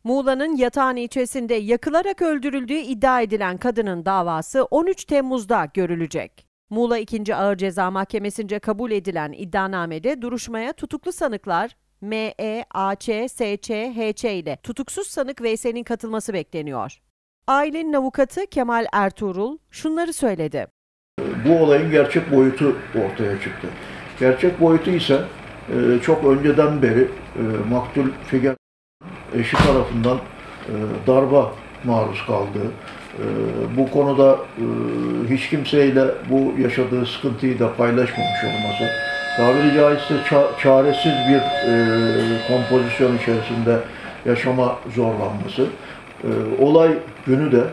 Muğla'nın Yatağan ilçesinde yakılarak öldürüldüğü iddia edilen kadının davası 13 Temmuz'da görülecek. Muğla 2. Ağır Ceza Mahkemesi'nce kabul edilen iddianamede duruşmaya tutuklu sanıklar M.E., A.Ç., S.Ç., H.Ç. ile tutuksuz sanık Veysel'in katılması bekleniyor. Ailenin avukatı Kemal Ertuğrul şunları söyledi. Bu olayın gerçek boyutu ortaya çıktı. Gerçek boyutu ise çok önceden beri maktul Figen eşi tarafından darba maruz kaldığı, bu konuda hiç kimseyle bu yaşadığı sıkıntıyı da paylaşmamış olması, tabiri caizse çaresiz bir kompozisyon içerisinde yaşama zorlanması, olay günü de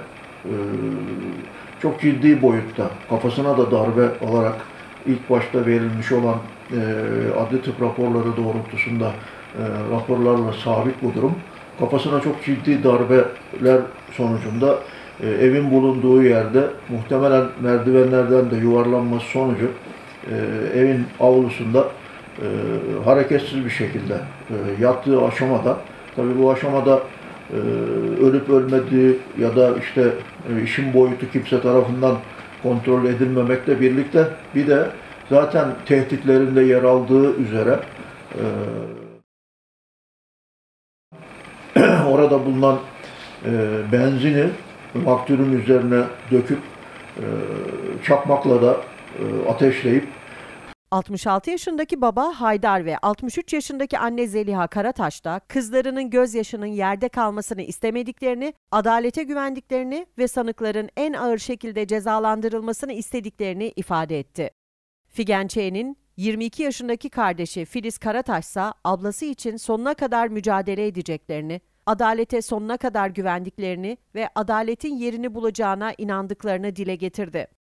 çok ciddi boyutta, kafasına da darbe olarak ilk başta verilmiş olan adli tıp raporları doğrultusunda raporlarla sabit bu durum. Kafasına çok ciddi darbeler sonucunda evin bulunduğu yerde muhtemelen merdivenlerden de yuvarlanması sonucu evin avlusunda hareketsiz bir şekilde yattığı aşamada, tabii bu aşamada ölüp ölmediği ya da işte işin boyutu kimse tarafından kontrol edilmemekle birlikte bir de zaten tehditlerinde yer aldığı üzere orada bulunan benzini maktulün üzerine döküp çakmakla da ateşleyip 66 yaşındaki baba Haydar ve 63 yaşındaki anne Zeliha Karataş da kızlarının gözyaşının yerde kalmasını istemediklerini, adalete güvendiklerini ve sanıkların en ağır şekilde cezalandırılmasını istediklerini ifade etti. Figen Ç'nin 22 yaşındaki kardeşi Filiz Karataş ise ablası için sonuna kadar mücadele edeceklerini, adalete sonuna kadar güvendiklerini ve adaletin yerini bulacağına inandıklarını dile getirdi.